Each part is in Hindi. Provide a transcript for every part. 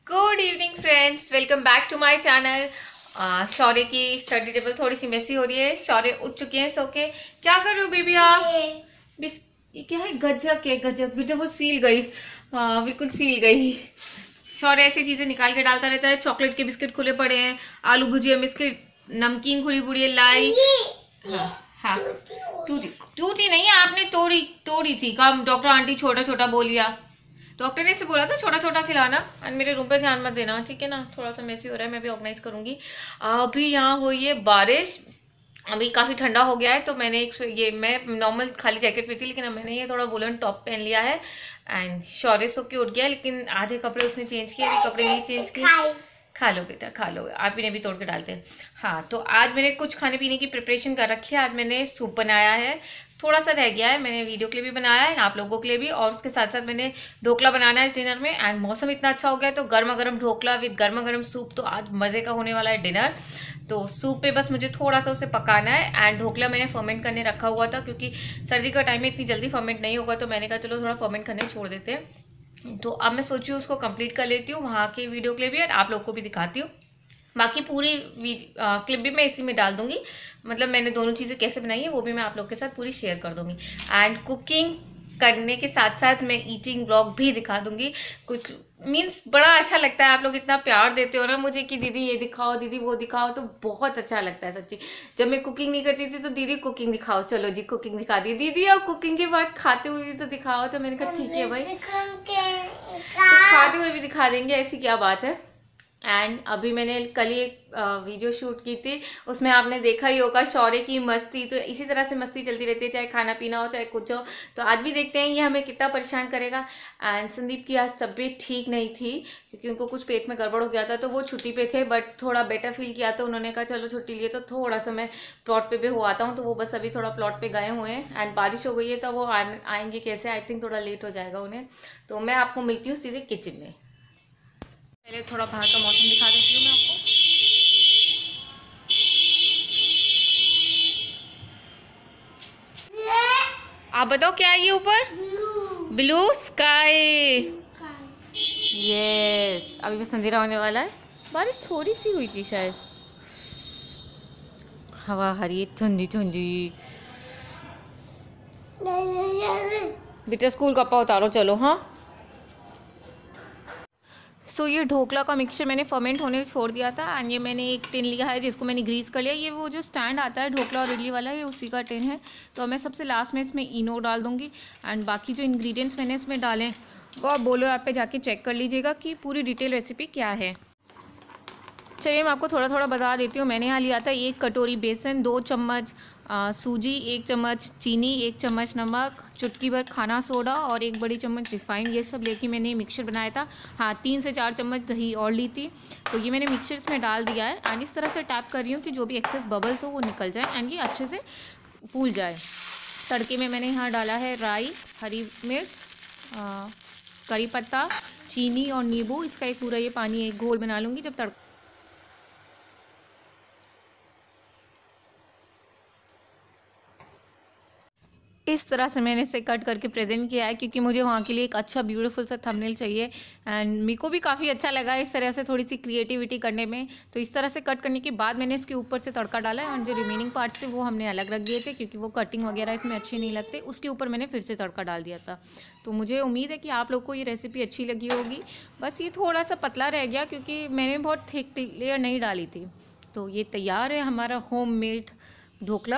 Good evening friends, welcome back to my channel. Shaurya की स्टडी टेबल थोड़ी सी मेसी हो रही है। शौर्य उठ चुके हैं सो के। क्या कर रहे हो बेबी आप? ये क्या है? गजक है, गजक बेटा। वो सील गई, बिल्कुल सील गई। शौर्य ऐसी चीजें निकाल के डालता रहता है। चॉकलेट के बिस्किट खुले पड़े हैं, आलू भुजिया बिस्किट, नमकीन खुली पुड़ी है, लाई। हाँ हाँ, टूटी टूटी नहीं है, आपने तोड़ी तोड़ी थी। कम डॉक्टर आंटी छोटा छोटा बोलिया। डॉक्टर ने इसे बोला था छोटा छोटा खिलाना। एंड मेरे रूम पे ध्यान मत देना, ठीक है ना? थोड़ा सा मेसी हो रहा है, मैं भी ऑर्गेनाइज करूंगी। अभी यहाँ हुई है बारिश। अभी काफ़ी ठंडा हो गया है, तो मैंने ये मैं नॉर्मल खाली जैकेट में थी, लेकिन अब मैंने ये थोड़ा वुलन टॉप पहन लिया है। एंड शौर्य सो के उठ गया, लेकिन आधे कपड़े उसने चेंज किए, अभी कपड़े नहीं चेंज किए। खा लो बेटा, खा लो, आप ही ने भी तोड़ के डालते हैं। हाँ, तो आज मैंने कुछ खाने पीने की प्रिपरेशन कर रखी है। आज मैंने सूप बनाया है, थोड़ा सा रह गया है। मैंने वीडियो के लिए भी बनाया है, आप लोगों के लिए भी। और उसके साथ साथ मैंने ढोकला बनाना है इस डिनर में। एंड मौसम इतना अच्छा हो गया है, तो गर्मा गर्म ढोकला विद गर्मा गर्म सूप, तो आज मज़े का होने वाला है डिनर। तो सूप पे बस मुझे थोड़ा सा उसे पकाना है। एंड ढोकला मैंने फर्मेंट करने रखा हुआ था, क्योंकि सर्दी का टाइम में इतनी जल्दी फर्मेंट नहीं होगा, तो मैंने कहा चलो थोड़ा फर्मेंट करने छोड़ देते हैं। तो अब मैं सोची हूँ उसको कंप्लीट कर लेती हूँ वहाँ के वीडियो के लिए भी, और आप लोग को भी दिखाती हूँ। बाकी पूरी क्लिप भी मैं इसी में डाल दूंगी। मतलब मैंने दोनों चीज़ें कैसे बनाई है वो भी मैं आप लोग के साथ पूरी शेयर कर दूंगी। एंड कुकिंग करने के साथ साथ मैं ईटिंग व्लॉग भी दिखा दूंगी। कुछ मीन्स बड़ा अच्छा लगता है, आप लोग इतना प्यार देते हो ना मुझे कि दीदी ये दिखाओ, दीदी वो दिखाओ, तो बहुत अच्छा लगता है सच्ची। जब मैं कुकिंग नहीं करती थी तो दीदी कुकिंग दिखाओ, चलो जी कुकिंग दिखा दी दीदी, और कुकिंग के बाद खाते हुए भी तो दिखाओ। तो मैंने कहा ठीक है भाई, तो खाते हुए भी दिखा देंगे, ऐसी क्या बात है। एंड अभी मैंने कल ही एक वीडियो शूट की थी, उसमें आपने देखा ही होगा शौर्य की मस्ती। तो इसी तरह से मस्ती चलती रहती है, चाहे खाना पीना हो चाहे कुछ हो। तो आज भी देखते हैं ये हमें कितना परेशान करेगा। एंड संदीप की आज तबीयत ठीक नहीं थी, क्योंकि उनको कुछ पेट में गड़बड़ हो गया था, तो वो छुट्टी पे थे। बट थोड़ा बेटर फील किया, तो उन्होंने कहा चलो छुट्टी लिए तो थोड़ा सा मैं प्लॉट पे भी हो आता हूँ। तो वो बस अभी थोड़ा प्लॉट पे गए हुए हैं। एंड बारिश हो गई है, तो वो आएंगे कैसे? आई थिंक थोड़ा लेट हो जाएगा उन्हें। तो मैं आपको मिलती हूँ सीधे किचन में। पहले थोड़ा बाहर का मौसम दिखा देती हूँ मैं आपको। आप बताओ क्या है ये ऊपर? Blue sky. यस, अभी बस अंधेरा होने वाला है। बारिश थोड़ी सी हुई थी शायद। हवा हरी ठंडी ठंडी। बेटा स्कूल कपड़ा उतारो, चलो। हाँ, ये ढोकला का मिक्सचर मैंने फर्मेंट होने छोड़ दिया था। एंड ये मैंने एक टिन लिया है जिसको मैंने ग्रीस कर लिया। ये वो जो स्टैंड आता है ढोकला और इडली वाला, ये उसी का टिन है। तो मैं सबसे लास्ट में इसमें इनो डाल दूंगी। एंड बाकी जो इंग्रेडिएंट्स मैंने इसमें डाले वो आप बोलो ऐप पे जाके चेक कर लीजिएगा कि पूरी डिटेल रेसिपी क्या है। चलिए मैं आपको थोड़ा थोड़ा बता देती हूँ। मैंने यहाँ लिया था 1 कटोरी बेसन, 2 चम्मच सूजी, 1 चम्मच चीनी, 1 चम्मच नमक, चुटकी भर खाना सोडा और 1 बड़ी चम्मच रिफाइंड। ये सब लेके मैंने मिक्सचर बनाया था। हाँ, 3 से 4 चम्मच दही और ली थी। तो ये मैंने मिक्सचर इसमें डाल दिया है। एंड इस तरह से टैप कर रही हूँ कि जो भी एक्सेस बबल्स हो वो निकल जाए एंड ये अच्छे से फूल जाए। तड़के में मैंने यहाँ डाला है राई, हरी मिर्च, करी पत्ता, चीनी और नींबू। इसका एक पूरा ये पानी एक घोल बना लूँगी जब तड़का। इस तरह से मैंने इसे कट करके प्रेजेंट किया है, क्योंकि मुझे वहाँ के लिए एक अच्छा ब्यूटीफुल सा थंबनेल चाहिए। एंड मेरे को भी काफ़ी अच्छा लगा इस तरह से थोड़ी सी क्रिएटिविटी करने में। तो इस तरह से कट करने के बाद मैंने इसके ऊपर से तड़का डाला है। एंड जो रिमेनिंग पार्ट्स थे वो हमने अलग रख दिए थे, क्योंकि वो कटिंग वगैरह इसमें अच्छे नहीं लगते। उसके ऊपर मैंने फिर से तड़का डाल दिया था। तो मुझे उम्मीद है कि आप लोग को ये रेसिपी अच्छी लगी होगी। बस ये थोड़ा सा पतला रह गया, क्योंकि मैंने बहुत थिक लेयर नहीं डाली थी। तो ये तैयार है हमारा होम मेड ढोकला।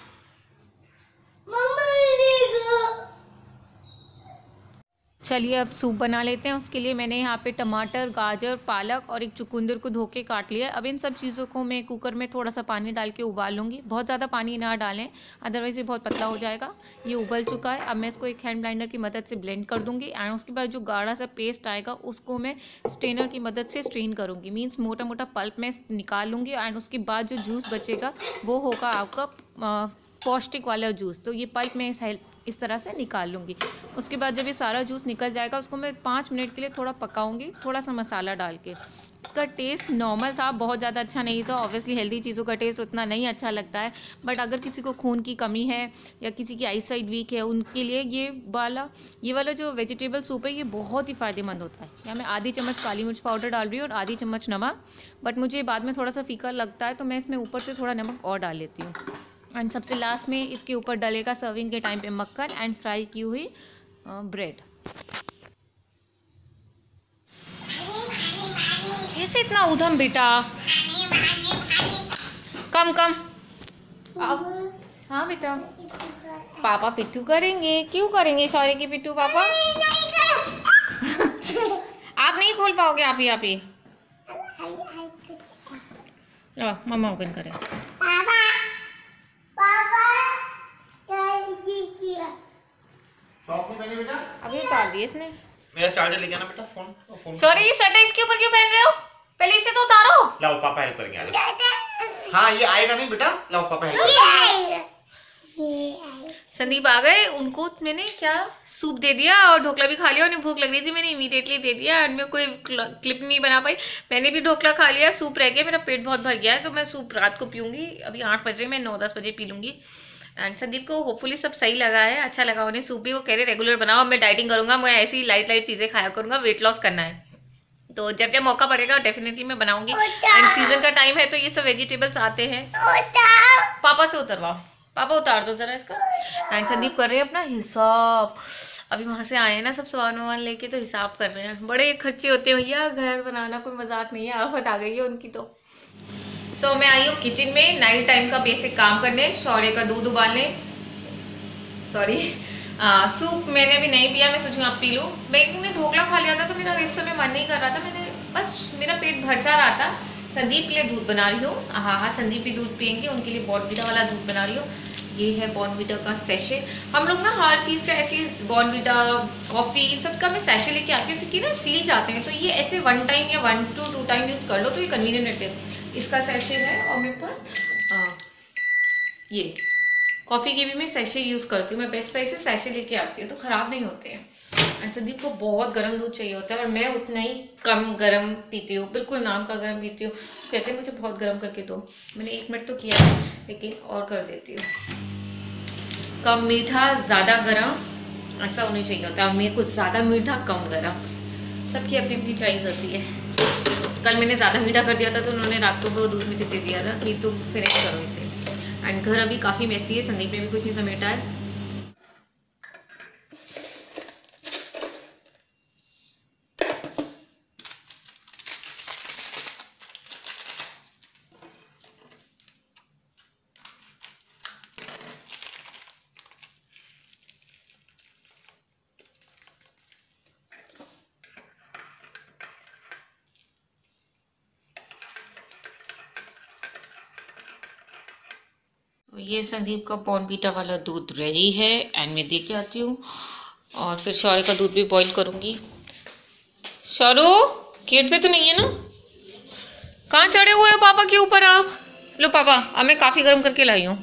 चलिए अब सूप बना लेते हैं। उसके लिए मैंने यहाँ पे टमाटर, गाजर, पालक और एक चुकंदर को धो के काट लिया। अब इन सब चीज़ों को मैं कुकर में थोड़ा सा पानी डाल के उबाल लूँगी। बहुत ज़्यादा पानी ना डालें, अदरवाइज़ ये बहुत पतला हो जाएगा। ये उबल चुका है। अब मैं इसको एक हैंड ब्लेंडर की मदद से ब्लेंड कर दूँगी। एंड उसके बाद जो गाढ़ा सा पेस्ट आएगा उसको मैं स्ट्रेनर की मदद से स्ट्रेन करूँगी। मीन्स मोटा मोटा पल्प में निकाल लूँगी। एंड उसके बाद जो जूस बचेगा वो होगा आपका पौष्टिक वाला जूस। तो ये पल्प मैं इस तरह से निकाल लूँगी। उसके बाद जब ये सारा जूस निकल जाएगा उसको मैं 5 मिनट के लिए थोड़ा पकाऊंगी, थोड़ा सा मसाला डाल के। इसका टेस्ट नॉर्मल था, बहुत ज़्यादा अच्छा नहीं था। ऑब्वियसली हेल्दी चीज़ों का टेस्ट उतना नहीं अच्छा लगता है, बट अगर किसी को खून की कमी है या किसी की आई साइड वीक है उनके लिए ये वाला जो वेजिटेबल सूप है ये बहुत ही फ़ायदेमंद होता है। यहाँ मैं आधी चम्मच काली मिर्च पाउडर डाल रही हूँ और आधी चम्मच नमक, बट मुझे बाद में थोड़ा सा फीका लगता है तो मैं इसमें ऊपर से थोड़ा नमक और डाल लेती हूँ। एंड सबसे लास्ट में इसके ऊपर डलेगा सर्विंग के टाइम पे मक्खन एंड फ्राई की हुई ब्रेड। कैसे इतना उधम बेटा, कम कम आओ। हाँ बेटा, पापा पिट्ठू करेंगे। क्यों करेंगे शौर्य की पिट्ठू पापा? आप नहीं खोल पाओगे, आप ही मम्मा ओपन करें। बेटा अभी उतार दिए इसने। मेरा चार्जर लेके आना बेटा। फोन सॉरी, ये शर्ट इसके ऊपर क्यों पहन रहे हो? पहले इसे तो उतारो। लाओ पापा हेल्प करके आ जाओ। हाँ ये आएगा नहीं बेटा, लाओ पापा हेल्प करके। संदीप आ गए, उनको मैंने क्या सूप दे दिया और ढोकला भी खा लिया। उन्हें भूख लग रही थी, मैंने इमीडिएटली दे दिया एंड मैं कोई क्लिप नहीं बना पाई। मैंने भी ढोकला खा लिया, सूप रह गया, मेरा पेट बहुत भर गया है तो मैं सूप रात को पीऊँगी। अभी 8 बजे, मैं 9-10 बजे पी लूँगी। एंड संदीप को होपफुली सब सही लगा है, अच्छा लगा उन्हें सूप भी। वो कह रहे रेगुलर बनाओ, मैं डाइटिंग करूँगा, मैं ऐसी लाइट चीज़ें खाया करूँगा, वेट लॉस करना है। तो जब जब मौका पड़ेगा डेफिनेटली मैं बनाऊंगी। एंड सीजन का टाइम है तो ये सब वेजिटेबल्स आते हैं। पापा से उतरवाओ, पापा उतार दो जरा इसका। एंड संदीप कर रहे हैं अपना हिसाब। अभी वहाँ से आए हैं ना सब सामान लेके, तो हिसाब कर रहे हैं। बड़े खर्चे होते हैं भैया, घर बनाना कोई मजाक नहीं है। आफत आ गई है उनकी तो। सो मैं आई हूँ किचन में नाइट टाइम का बेसिक काम करने, शौर्य का दूध उबालने। सॉरी, सूप मैंने अभी नहीं पिया, मैं सोचूँ आप पी लूँ। मैंने ढोकला खा लिया था तो मेरा इस समय मन नहीं कर रहा था, मैंने बस मेरा पेट भर सा रहा था। संदीप के लिए दूध बना रही हूँ। हाँ, संदीप भी दूध पियेंगे, उनके लिए बॉर्नवीटा वाला दूध बना रही हूँ। ये है बॉर्नवीटा का सैशे। हम लोग ना हर चीज़ का ऐसी बॉर्नवीटा, कॉफ़ी, इन सब का मैं सैशे लेके आती हूँ क्योंकि ना सील जाते हैं। तो ये ऐसे 1 टाइम या 1 to 2 टाइम यूज़ कर लो तो ये कन्वीनियंट है। इसका सैशे है और मेरे पास ये कॉफ़ी की भी मैं सैशे यूज़ करती हूँ। मैं बेस्ट प्राइस से सैशे लेके आती हूँ तो ख़राब नहीं होते हैं। एंड संदीप को बहुत गर्म दूध चाहिए होता है और मैं उतना ही कम गर्म पीती हूँ, बिल्कुल नाम का गर्म पीती हूँ। कहते हैं मुझे बहुत गर्म करके दो। मैंने 1 मिनट तो किया है लेकिन और कर देती हूँ। कम मीठा ज़्यादा गर्म ऐसा होना चाहिए होता है। मेरे को ज़्यादा मीठा कम गर्म, सबकी अपनी अपनी चॉइस होती है। कल मैंने ज़्यादा मीठा कर दिया था तो उन्होंने रात को वो दूध में दे दिया था कि तुम फिनिश करो इसे। एंड घर अभी काफ़ी मैसी है, संदीप ने भी कुछ नहीं समेटा है। ये संदीप का बॉर्नवीटा वाला दूध रेडी है एंड मैं दे के आती हूँ। और फिर शौर्य का दूध भी बॉईल करूँगी। शौरू गेट पे तो नहीं है ना? कहाँ चढ़े हुए हो पापा के ऊपर आप? लो पापा, अब मैं काफ़ी गर्म करके लाई हूँ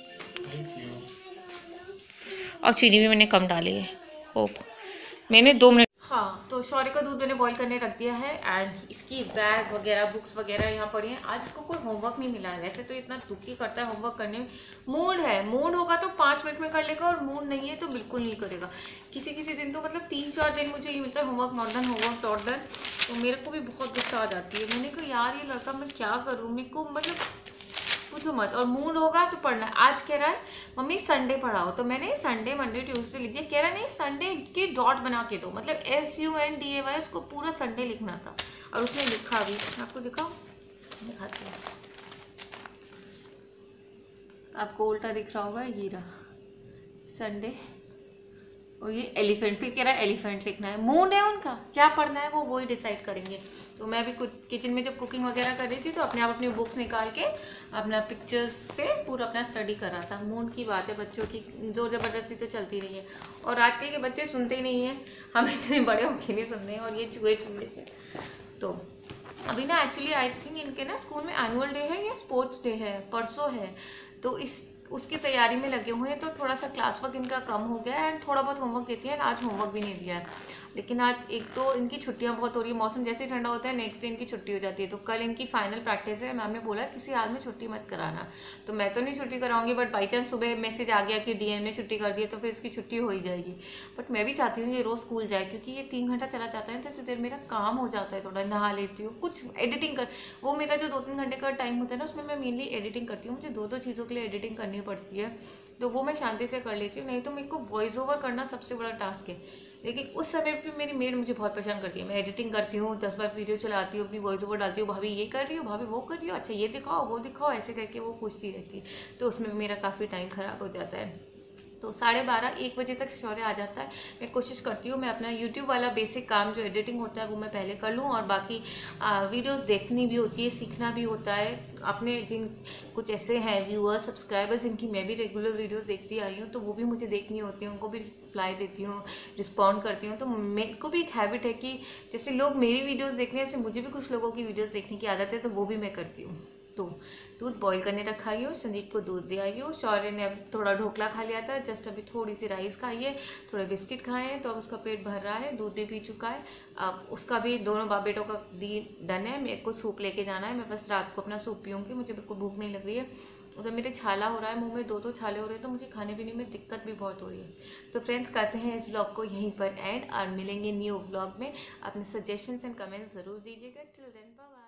और चीनी भी मैंने कम डाली है। होप मैंने 2 मिनट। हाँ, तो शौर्य का दूध मैंने बॉईल करने रख दिया है एंड इसकी बैग वगैरह, बुक्स वगैरह यहाँ पड़ी हैं। आज इसको कोई होमवर्क नहीं मिला है, वैसे तो इतना दुखी करता है होमवर्क करने में। मूड है, मूड होगा तो 5 मिनट में कर लेगा और मूड नहीं है तो बिल्कुल नहीं करेगा। किसी किसी दिन तो मतलब 3-4 दिन मुझे ये मिलता है homework not done, homework not done. तो मेरे को भी बहुत गुस्सा आ जाती है। मैंने कहा यार ये लड़का मैं क्या करूँ, मेरे को मतलब पूछो मत। और मूड होगा तो पढ़ना है। आज कह रहा है मम्मी संडे पढ़ाओ, तो मैंने संडे मंडे ट्यूसडे लिख दिया। कह रहा नहीं संडे के डॉट बना के दो, मतलब SUNDAY, उसको पूरा संडे लिखना था और उसने लिखा भी। आपको दिखाओ, दिखाती हूँ आपको, उल्टा दिख रहा होगा, ये रहा संडे और ये एलिफेंट। फिर कह रहा है एलिफेंट लिखना है। मूड है उनका, क्या पढ़ना है वो वही डिसाइड करेंगे। तो मैं भी कुछ किचन में जब कुकिंग वगैरह कर रही थी तो अपने आप अपनी बुक्स निकाल के अपना पिक्चर्स से पूरा अपना स्टडी कर रहा था। मूड की बात है, बच्चों की जोर ज़बरदस्ती तो चलती रही है और आजकल के बच्चे सुनते ही नहीं हैं। हम इतने बड़े होके नहीं सुन रहे हैं और ये चूहे से। तो अभी ना एक्चुअली आई थिंक इनके ना स्कूल में एनुअल डे है या स्पोर्ट्स डे है, परसों है। तो इस उसकी तैयारी में लगे हुए हैं। तो थोड़ा सा क्लास वर्क इनका कम हो गया है एंड थोड़ा बहुत होमवर्क देती है। आज होमवर्क भी नहीं दिया है, लेकिन आज एक तो इनकी छुट्टियां बहुत हो रही है। मौसम जैसे ही ठंडा होता है नेक्स्ट डे इनकी छुट्टी हो जाती है। तो कल इनकी फाइनल प्रैक्टिस है। मैम ने बोला किसी हाल में छुट्टी मत कराना, तो मैं तो नहीं छुट्टी कराऊंगी, बट बाई चांस सुबह मैसेज आ गया कि डीएम ने छुट्टी कर दी है तो फिर इसकी छुट्टी हो ही जाएगी। बट मैं भी चाहती हूँ ये रोज़ स्कूल जाए, क्योंकि ये 3 घंटा चला जाता है तो इतनी देर मेरा काम हो जाता है। थोड़ा नहा लेती हूँ, कुछ एडिटिंग कर, वो मेरा जो 2-3 घंटे का टाइम होता है ना उसमें मैं मेनली एडिटिंग करती हूँ। मुझे 2-2 चीज़ों के लिए एडिटिंग करनी पड़ती है, तो वो मैं शांति से कर लेती हूँ। नहीं तो मेरे को वॉइस ओवर करना सबसे बड़ा टास्क है। लेकिन उस समय पे मेरी मेड मुझे बहुत परेशान करती है। मैं एडिटिंग करती हूँ, 10 बार वीडियो चलाती हूँ, अपनी वॉइस ओवर डालती हूँ, भाभी ये कर रही हो, भाभी वो कर रही हो, अच्छा ये दिखाओ वो दिखाओ, ऐसे करके वो पूछती रहती है। तो उसमें मेरा काफ़ी टाइम ख़राब हो जाता है। तो 12:30-1 बजे तक शौर्य आ जाता है। मैं कोशिश करती हूँ मैं अपना यूट्यूब वाला बेसिक काम जो एडिटिंग होता है वो मैं पहले कर लूँ, और बाकी वीडियोस देखनी भी होती है, सीखना भी होता है। अपने जिन कुछ ऐसे हैं व्यूअर्स सब्सक्राइबर्स जिनकी मैं भी रेगुलर वीडियोस देखती आई हूँ, तो वो भी मुझे देखनी होती है, उनको भी रिप्लाई देती हूँ, रिस्पॉन्ड करती हूँ। तो मेरे को भी एक हैबिट है कि जैसे लोग मेरी वीडियोज़ देखने हैं, ऐसे मुझे भी कुछ लोगों की वीडियोज़ देखने की आदत है, तो वो भी मैं करती हूँ। तो दूध बॉईल करने रखा ही हूँ, संदीप को दूध दे आई हूँ। शौर्य ने अब थोड़ा ढोकला खा लिया था, जस्ट अभी थोड़ी सी राइस खाई है, थोड़े बिस्किट खाए हैं, तो अब उसका पेट भर रहा है, दूध भी पी चुका है। अब उसका भी दोनों बाप बेटों का डन है। मेरे को सूप लेके जाना है, मैं बस रात को अपना सूप पीऊँगी, मुझे बिल्कुल भूख नहीं लग रही है। उधर मेरे छाला हो रहा है, मुंह में 2-2 छाले हो रहे हैं, तो मुझे खाने पीने में दिक्कत भी बहुत हो रही है। तो फ्रेंड्स करते हैं इस व्लॉग को यहीं पर एंड, और मिलेंगे न्यू व्लॉग में। अपने सजेशंस एंड कमेंट्स ज़रूर दीजिएगा। Till then bye bye.